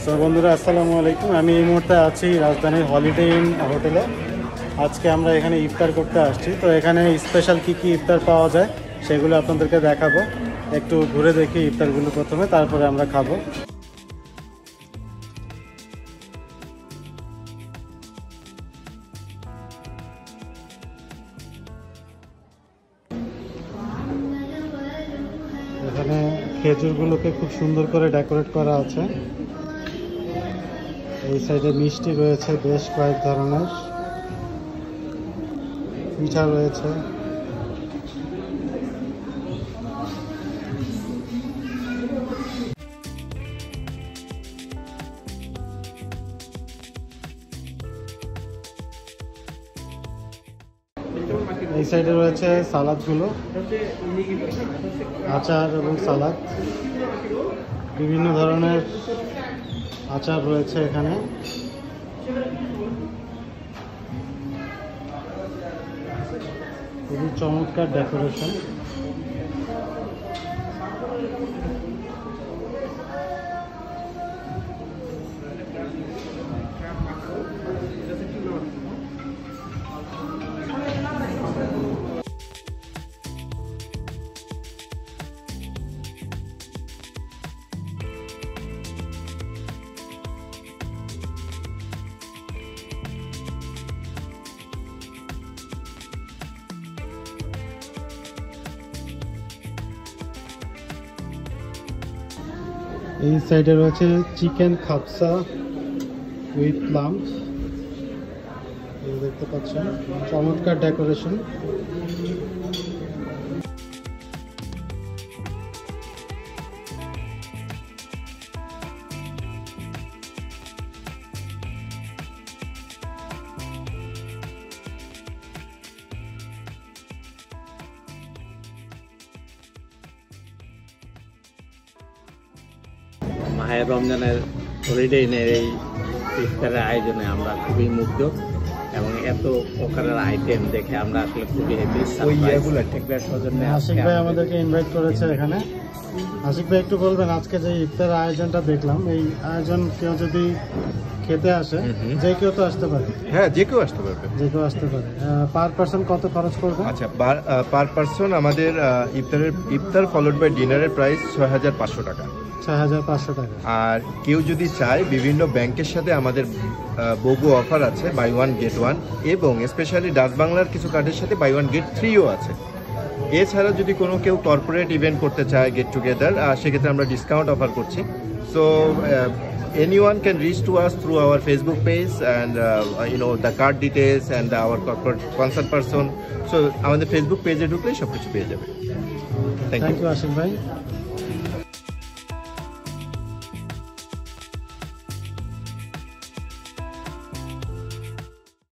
So বন্ধুরা আসসালামু আলাইকুম। আমি এই মুহূর্তে আছি রাজধানীর হলিডে ইন হোটেলে। আজকে আমরা এখানে ইফতার করতে আসছি। তো এখানে স্পেশাল কি ইফতার পাওয়া যায় সেগুলো আপনাদেরকে দেখাবো। একটু ঘুরে দেখি ইফতারগুলো প্রথমে, তারপরে আমরা খাবো। এখানে খেজুরগুলোকে খুব সুন্দর করে ডেকোরেট করা আছে। এই সাইডে মিষ্টি রয়েছে, বেশ কয়েক ধরনের পিঠা রয়েছে। এই সাইডে রয়েছে সালাদগুলো, আচার এবং সালাদ, বিভিন্ন ধরনের আচার রয়েছে এখানে। খুবই চমৎকার ডেকোরেশন। এই সাইডে রয়েছে চিকেন খাপসা উইথ লাম্প, দেখতে পাচ্ছেন চমৎকার ডেকোরেশন। মাহের রমজানের হলিডে ইনের এই ইফতারের আয়োজনে আমরা খুবই মুগ্ধ এবং এত প্রকারের আইটেম দেখে আমরা আসলে খুবই হ্যাপি। আশিক ভাই আমাদেরকে ইনভাইট করেছে এখানে। আশিক ভাই একটু বলবেন, আজকে যে ইফতারের আয়োজনটা দেখলাম, এই আয়োজন কেউ যদি খেতে আসে, যে কেউ তো আসতে পারে? হ্যাঁ, যে কেউ আসতে পারবে। যে কেউ আসতে পারে। পার পারসন কত খরচ করবে? আচ্ছা, পার পারসন আমাদের ইফতার ফলোড বাই ডিনারের প্রাইস ৬,৫০০ টাকা। ৬,৫০০ টাকা। আর কেউ যদি চায়, বিভিন্ন ব্যাংকের সাথে আমাদের বহু অফার আছে, বাই ওয়ান গেট ওয়ান, এবং স্পেশালি ডাচ বাংলার কিছু কার্ডের সাথে বাই ওয়ান গেট থ্রিও আছে। এছাড়া যদি কোনো কেউ কর্পোরেট ইভেন্ট করতে চায়, গেট টুগেদার, সেক্ষেত্রে আমরা ডিসকাউন্ট অফার করছি। So anyone can reach to us through our Facebook page and the card details and our corporate concert person. So আমাদের ফেসবুক পেজে ঢুকলে সব কিছু পেয়ে যাবে। থ্যাংক ইউ আশিক ভাই।